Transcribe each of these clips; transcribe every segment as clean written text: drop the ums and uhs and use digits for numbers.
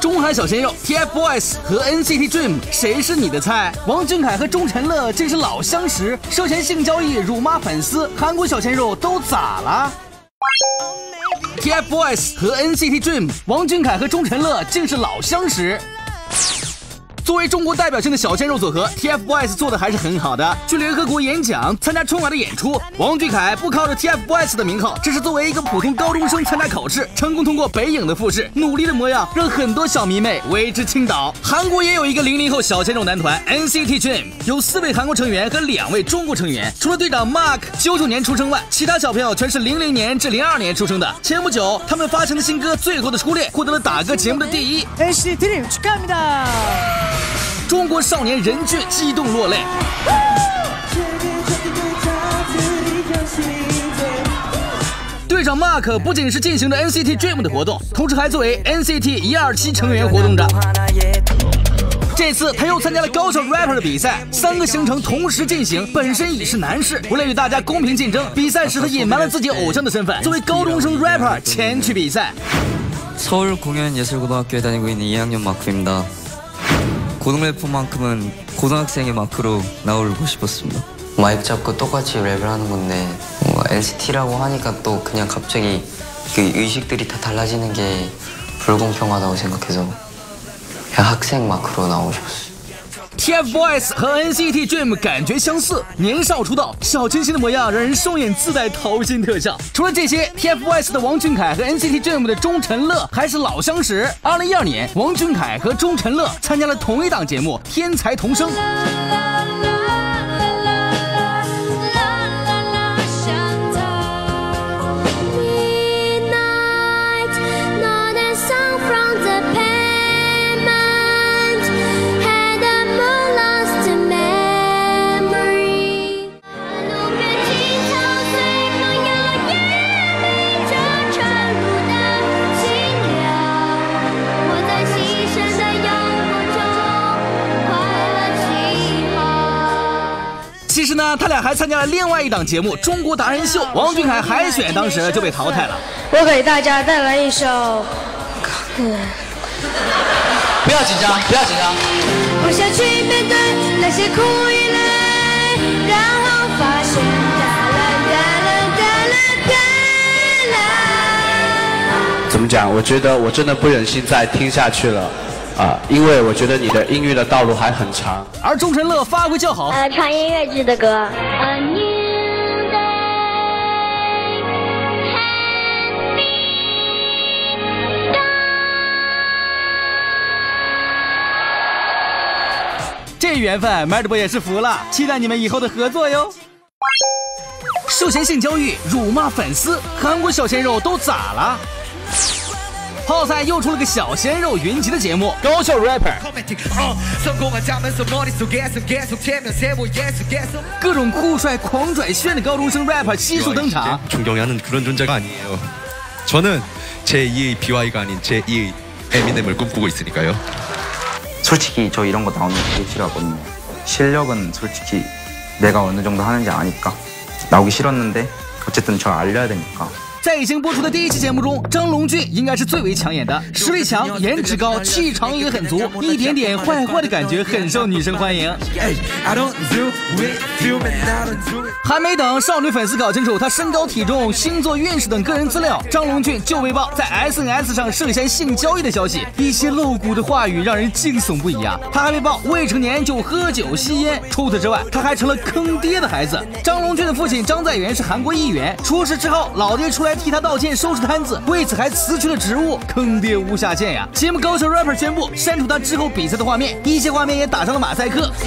中韩小鲜肉 TFBOYS 和 NCT Dream 谁是你的菜？王俊凯和钟晨乐竟是老相识，涉嫌性交易辱骂粉丝，韩国小鲜肉都咋了？TFBOYS 和 NCT Dream 王俊凯和钟晨乐竟是老相识。作为中国代表性的小鲜肉组合 ，TFBOYS 做的还是很好的。去联合国演讲、参加春晚的演出，王俊凯不靠着 TFBOYS 的名号，只是作为一个普通高中生参加考试，成功通过北影的复试，努力的模样让很多小迷妹为之倾倒。韩国也有一个00后小鲜肉男团 NCT Dream， 有4位韩国成员和2位中国成员，除了队长 Mark 99年出生外，其他小朋友全是00年至02年出生的。前不久，他们发行的新歌《最后的初恋》获得了打歌节目的第1。 NCT Dream 축하합니다。 中国少年任俊激动落泪。队长 Mark 不仅是进行着 NCT Dream 的活动，同时还作为 NCT 127成员活动着。这次他又参加了高校 rapper 的比赛，3个行程同时进行，本身已是难事。为了与大家公平竞争，比赛时他隐瞒了自己偶像的身份，作为高中生 rapper 前去比赛。 서울공연예술고등학교에 다니고 있는 2학년 마크입니다. 고등 래퍼만큼은 고등학생의 마크로 나오고 싶었습니다. 마이크 잡고 똑같이 랩을 하는 건데 뭔가 NCT라고 하니까 또 그냥 갑자기 그 의식들이 다 달라지는 게 불공평하다고 생각해서 그냥 학생 마크로 나오고 싶었어요. TFBOYS 和 NCT Dream 感觉相似，年少出道，小清新的模样让人双眼自带掏心特效。除了这些 ，TFBOYS 的王俊凯和 NCT Dream 的钟晨乐还是老相识。2012年，王俊凯和钟晨乐参加了同一档节目《天才童声》。 其实呢，他俩还参加了另外一档节目《中国达人秀》，王俊凯海选当时就被淘汰了。 我给大家带来一首， 不要紧张，不要紧张。 我想去面对那些苦与累，然后发现怎么讲？我觉得我真的不忍心再听下去了。 因为我觉得你的音乐的道路还很长， 而钟晨乐发挥较好， 唱音乐剧的歌。 这缘分 ，Madbo 也是服了，期待你们以后的合作哟。涉嫌性交易、辱骂粉丝，韩国小鲜肉都咋了？ 泡菜又出了个小鲜肉云集的节目，高校 rapper， 各种酷帅狂拽炫的高中生 rapper 悉数登场。 존경하는 그런 존재가 아니에요. 저는 제2의 BY가 아닌 제2의 에미넴을 꿈꾸고 있으니까요. 솔직히 저 이런 거 나오는 거 되게 싫어하거든요. 실력은 솔직히 내가 어느 정도 하는지 아니까 나오기 싫었는데 어쨌든 저 알려야 되니까. 在已经播出的第1期节目中，张龙俊应该是最为抢眼的，实力强，颜值高，气场也很足，一点点坏坏的感觉很受女生欢迎。还没等少女粉丝搞清楚他身高、体重、星座运势等个人资料，张龙俊就被曝在 SNS 上涉嫌性交易的消息，一些露骨的话语让人惊悚不已啊！他还被曝未成年就喝酒吸烟，除此之外，他还成了坑爹的孩子。张龙俊的父亲张在元是韩国议员，出事之后，老爹出来替他道歉、收拾摊子，为此还辞去了职务，坑爹无下限呀！节目高校 rapper 宣布删除他之后比赛的画面，一些画面也打上了马赛克。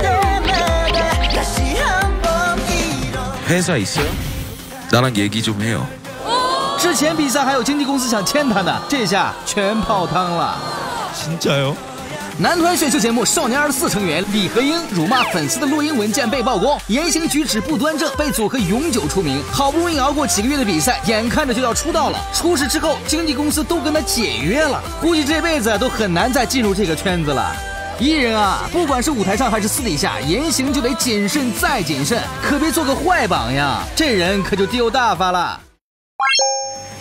회사 있어요? 나랑 얘기 좀 해요. 之前比赛还有经纪公司想签他呢，这下全泡汤了。 진짜요? 男团选秀节目少年24成员李和英辱骂粉丝的录音文件被曝光，言行举止不端正，被组合永久除名。好不容易熬过几个月的比赛，眼看着就要出道了。出事之后，经纪公司都跟他解约了，估计这辈子都很难再进入这个圈子了。艺人啊，不管是舞台上还是私底下，言行就得谨慎再谨慎，可别做个坏榜样，这人可就丢大发了。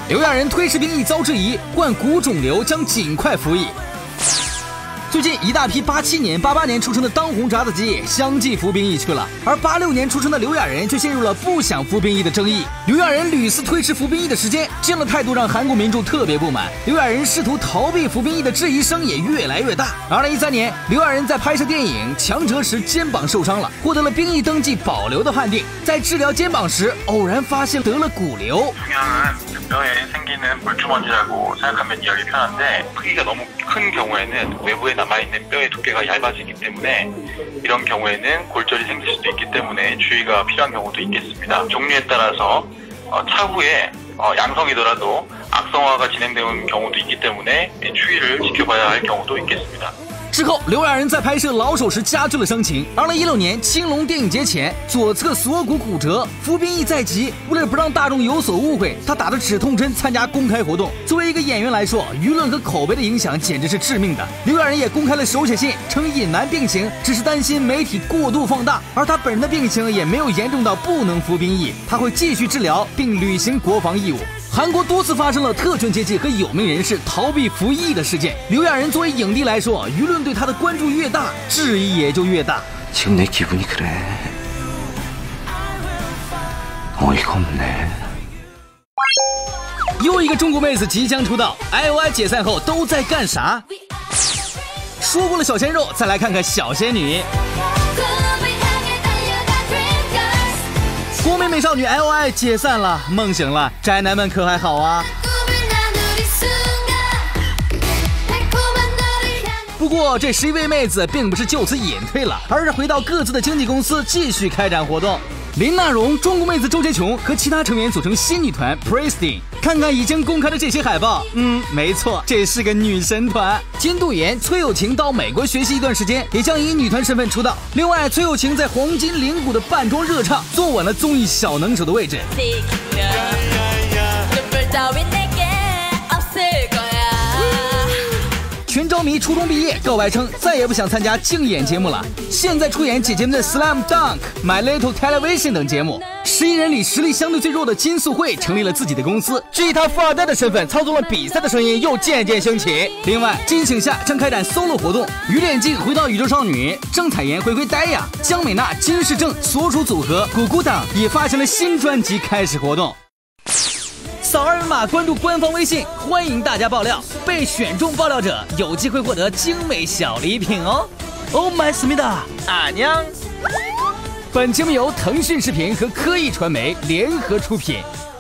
刘亚仁推迟兵役遭质疑，患骨肿瘤将尽快服役。最近一大批87年、88年出生的当红炸子鸡相继服兵役去了，而86年出生的刘亚仁却陷入了不想服兵役的争议。刘亚仁屡次推迟服兵役的时间，这样的态度让韩国民众特别不满。刘亚仁试图逃避服兵役的质疑声也越来越大。2013年，刘亚仁在拍摄电影《强者》时肩膀受伤了，获得了兵役登记保留的判定。在治疗肩膀时，偶然发现得了骨瘤。 뼈에 생기는 물주머니라고 생각하면 이해하기 편한데 크기가 너무 큰 경우에는 외부에 남아있는 뼈의 두께가 얇아지기 때문에 이런 경우에는 골절이 생길 수도 있기 때문에 주의가 필요한 경우도 있겠습니다. 종류에 따라서 차후에 양성이더라도 악성화가 진행되는 경우도 있기 때문에 추이를 지켜봐야 할 경우도 있겠습니다. 之后，刘亚仁在拍摄《老手》时加剧了伤情。2016年青龙电影节前，左侧锁骨骨折，服兵役在即。为了不让大众有所误会，他打着止痛针参加公开活动。作为一个演员来说，舆论和口碑的影响简直是致命的。刘亚仁也公开了手写信，称隐瞒病情，只是担心媒体过度放大，而他本人的病情也没有严重到不能服兵役，他会继续治疗并履行国防义务。 韩国多次发生了特权阶级和有名人士逃避服役的事件。刘亚仁作为影帝来说，舆论对他的关注越大，质疑也就越大。 지금 내 기분이 그래. 어이가 없네. 又一个中国妹子即将出道 ，IOI 解散后都在干啥？说过了小鲜肉，再来看看小仙女。 国民美少女 IOI 解散了，梦醒了，宅男们可还好啊？不过这11位妹子并不是就此隐退了，而是回到各自的经纪公司继续开展活动。林娜荣、中国妹子周洁琼和其他成员组成新女团 Prestige。看看已经公开的这些海报，没错，这是个女神团。金度妍、崔友晴到美国学习一段时间，也将以女团身份出道。另外，崔友晴在黄金铃鼓的扮装热唱，坐稳了综艺小能手的位置。 全招迷初中毕业，告白称再也不想参加竞演节目了。现在出演姐姐们的《Slam Dunk》、《My Little Television》等节目。11人里实力相对最弱的金素慧成立了自己的公司，至于她富二代的身份，操纵了比赛的声音又渐渐兴起。另外，金请夏将开展 solo 活动，于炼金回到宇宙少女，郑彩妍回归呆呀，江美娜、金世正所属组合谷谷党也发行了新专辑开始活动。 扫二维码关注官方微信，欢迎大家爆料，被选中爆料者有机会获得精美小礼品哦。Oh my smida， 阿娘。本节目由腾讯视频和科艺传媒联合出品。